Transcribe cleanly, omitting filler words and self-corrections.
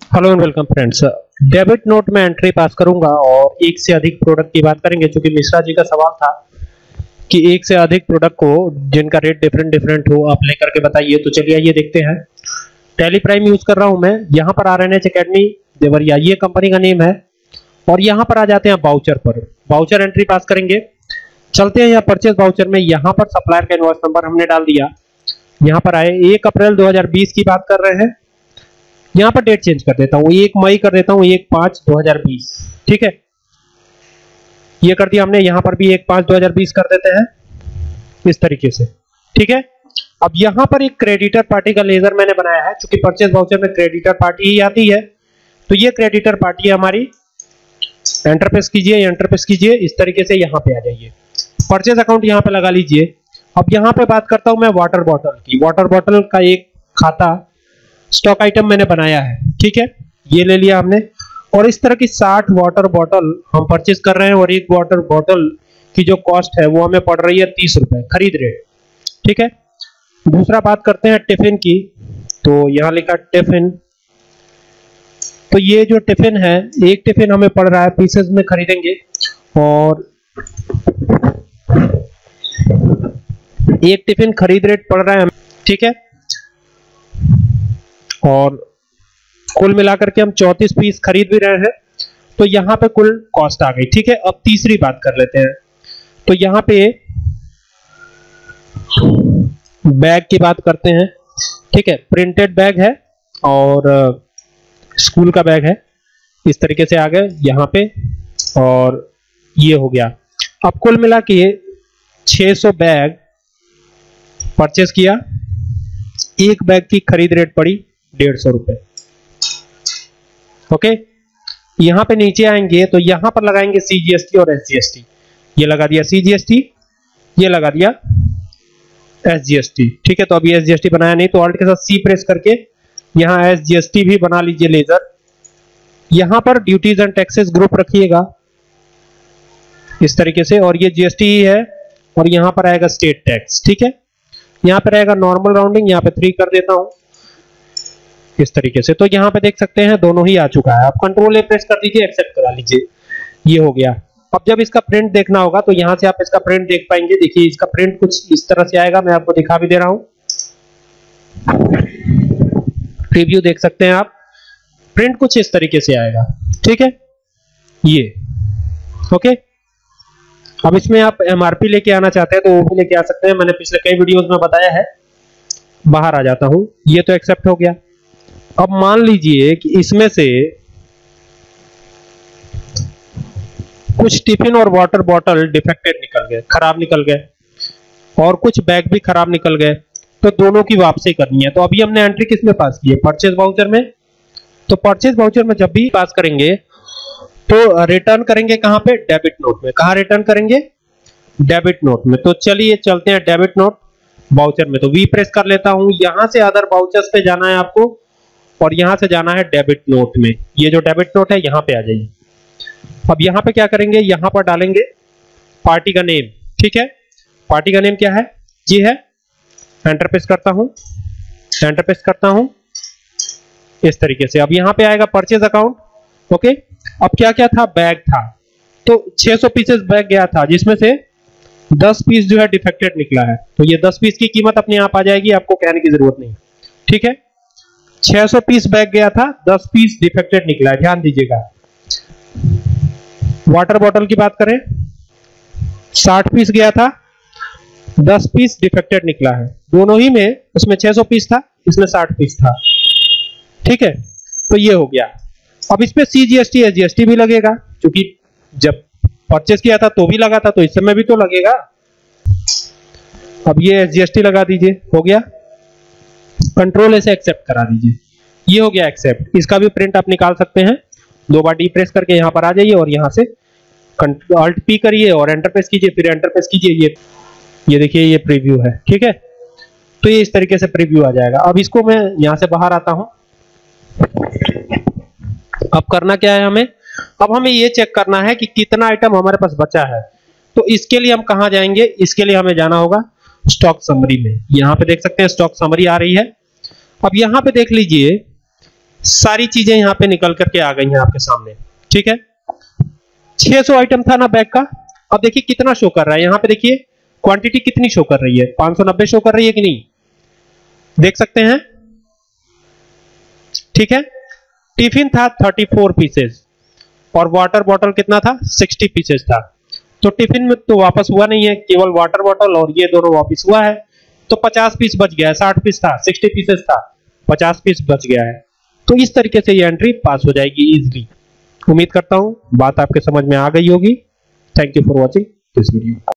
Hello and welcome friends. Debit note में entry pass करूंगा और एक से अधिक प्रोडक्ट की बात करेंगे, क्योंकि मिश्रा जी का सवाल था कि एक से अधिक प्रोडक्ट को जिनका रेट डिफरेंट डिफरेंट हो आप लेकर के बताइए। तो चलिए आइए देखते हैं। टैली प्राइम यूज कर रहा हूं मैं। यहाँ पर RNH एकेडमी देवरिया ये कंपनी का नेम है, और यहाँ पर आ जाते हैं वाउचर पर। वाउचर एंट्री पास करेंगे। चलते हैं यहाँ परचेज वाउचर में। यहाँ पर सप्लायर का इनवॉइस नंबर हमने डाल दिया। यहाँ पर आए 1 अप्रैल 2020 की बात कर रहे हैं। यहाँ पर डेट चेंज कर देता हूँ, 1 मई कर देता हूँ, 1/5/2020। ठीक है, ये कर दिया हमने। यहाँ पर भी 1/5/2020 कर देते हैं इस तरीके से। ठीक है, अब यहाँ पर एक क्रेडिटर पार्टी का लेजर मैंने बनाया है, क्योंकि परचेज वाउचर में क्रेडिटर पार्टी ही आती है। तो ये क्रेडिटर पार्टी है हमारी। एंटर प्रेस कीजिए, एंटर प्रेस कीजिए, इस तरीके से यहाँ पे आ जाइए। परचेज अकाउंट यहाँ पे लगा लीजिए। अब यहाँ पे बात करता हूं मैं वाटर बॉटल की। वाटर बॉटल का एक खाता स्टॉक आइटम मैंने बनाया है। ठीक है, ये ले लिया हमने, और इस तरह की 60 वाटर बॉटल हम परचेज कर रहे हैं, और एक वाटर बॉटल की जो कॉस्ट है वो हमें पड़ रही है 30 रुपए खरीद रेट। ठीक है, दूसरा बात करते हैं टिफिन की। तो यहां लिखा टिफिन। तो ये जो टिफिन है, एक टिफिन हमें पड़ रहा है, पीसेस में खरीदेंगे, और एक टिफिन खरीद रेट पड़ रहा है। ठीक है, और कुल मिलाकर के हम 34 पीस खरीद भी रहे हैं, तो यहां पे कुल कॉस्ट आ गई। ठीक है, अब तीसरी बात कर लेते हैं। तो यहां पे बैग की बात करते हैं। ठीक है, प्रिंटेड बैग है और स्कूल का बैग है। इस तरीके से आ गए यहां पे, और ये हो गया। अब कुल मिला के 600 बैग परचेस किया। एक बैग की खरीद रेट पड़ी 150 रुपए। ओके, यहां पे नीचे आएंगे तो यहां पर लगाएंगे CGST और SGST। ये लगा दिया CGST, ये लगा दिया SGST। ठीक है, तो अभी SGST बनाया नहीं, तो ऑल्ट के साथ C प्रेस करके यहां SGST भी बना लीजिए लेजर। यहां पर ड्यूटीज एंड टैक्सेस ग्रुप रखिएगा इस तरीके से, और ये GST ही है, और यहां पर आएगा स्टेट टैक्स। ठीक है, यहां पर आएगा नॉर्मल राउंडिंग, यहां पे 3 कर देता हूं इस तरीके से। तो यहां पे देख सकते हैं दोनों ही आ चुका है। आप कंट्रोल A प्रेस कर दीजिए, एक्सेप्ट करा लीजिए, ये हो गया। अब जब इसका प्रिंट देखना होगा तो यहां से आप इसका प्रिंट देख पाएंगे। देखिए, इसका प्रिंट कुछ इस तरह से आएगा, मैं आपको दिखा भी दे रहा हूं। प्रीव्यू देख सकते हैं आप, प्रिंट कुछ इस तरीके से आएगा। ठीक है, ये ओके। अब इसमें आप MRP लेके आना चाहते हैं तो वो भी लेके आ सकते हैं, मैंने पिछले कई वीडियोस में बताया है। बाहर आ जाता हूं, ये तो एक्सेप्ट हो गया। अब मान लीजिए कि इसमें से कुछ टिफिन और वाटर बॉटल डिफेक्टेड निकल गए, खराब निकल गए, और कुछ बैग भी खराब निकल गए, तो दोनों की वापसी करनी है। तो अभी हमने एंट्री किस में पास की है? परचेज वाउचर में। तो परचेज वाउचर में जब भी पास करेंगे तो रिटर्न करेंगे कहां पे? डेबिट नोट में। कहां रिटर्न करेंगे? डेबिट नोट में। तो चलिए चलते हैं डेबिट नोट वाउचर में। तो V प्रेस कर लेता हूं। यहां से अदर वाउचर्स पे जाना है आपको, और यहां से जाना है डेबिट नोट में। ये जो डेबिट नोट है यहां पे आ जाइए। अब यहां पे क्या करेंगे? यहां पर डालेंगे पार्टी का नेम। ठीक है, पार्टी का नेम क्या है? ये है। एंटर प्रेस करता हूं, एंटर प्रेस करता हूं इस तरीके से। अब यहां पे आएगा परचेज अकाउंट। ओके, अब क्या क्या था? बैग था, तो 600 पीसेस बैग गया था, जिसमें से 10 पीस जो है डिफेक्टेड निकला है। तो ये 10 पीस की कीमत अपने आप आ जाएगी, आपको कहने की जरूरत नहीं। ठीक है, 600 पीस बैग गया था, 10 पीस डिफेक्टेड निकला है, ध्यान दीजिएगा। वाटर बॉटल की बात करें, 60 पीस गया था, 10 पीस डिफेक्टेड निकला है। दोनों ही में, उसमें 600 पीस था, इसमें 60 पीस था। ठीक है, तो ये हो गया। अब इसमें CGST SGST भी लगेगा, क्योंकि जब परचेस किया था तो भी लगा था, तो इस समय भी तो लगेगा। अब ये SGST लगा दीजिए, हो गया। कंट्रोल से एक्सेप्ट करा दीजिए, ये हो गया एक्सेप्ट। इसका भी प्रिंट आप निकाल सकते हैं। 2 बार D प्रेस करके यहां पर आ जाइए, और यहां से Alt P करिए और एंटर प्रेस कीजिए, फिर एंटर प्रेस कीजिए। ये देखिए, ये प्रीव्यू है। ठीक है, तो ये इस तरीके से प्रीव्यू आ जाएगा। अब इसको मैं यहां से बाहर आता हूं। अब करना क्या है हमें? अब हमें ये चेक करना है कि कितना आइटम हमारे पास बचा है। तो इसके लिए हम कहां जाएंगे? इसके लिए हमें जाना होगा स्टॉक समरी में। यहां पे देख सकते हैं स्टॉक समरी आ रही है। अब यहां पे देख लीजिए सारी चीजें यहां पे निकल करके आ गई हैं आपके सामने, ठीक है। 600 आइटम था ना बैग का, अब देखिए कितना शो कर रहा है यहां पे, देखिए क्वांटिटी कितनी शो कर रही है, 590 शो कर रही है कि नहीं, देख सकते हैं, ठीक है। टिफिन था 34 पीसेस और वाटर बॉटल कितना था, 60 पीसेस था। तो टिफिन में तो वापस हुआ नहीं है, केवल वाटर बॉटल और ये दोनों वापस हुआ है, तो 50 पीस बच गया है। 60 पीस था, 60 पीसेस था, 50 पीस बच गया है। तो इस तरीके से ये एंट्री पास हो जाएगी इजीली। उम्मीद करता हूं बात आपके समझ में आ गई होगी। Thank you for watching this video.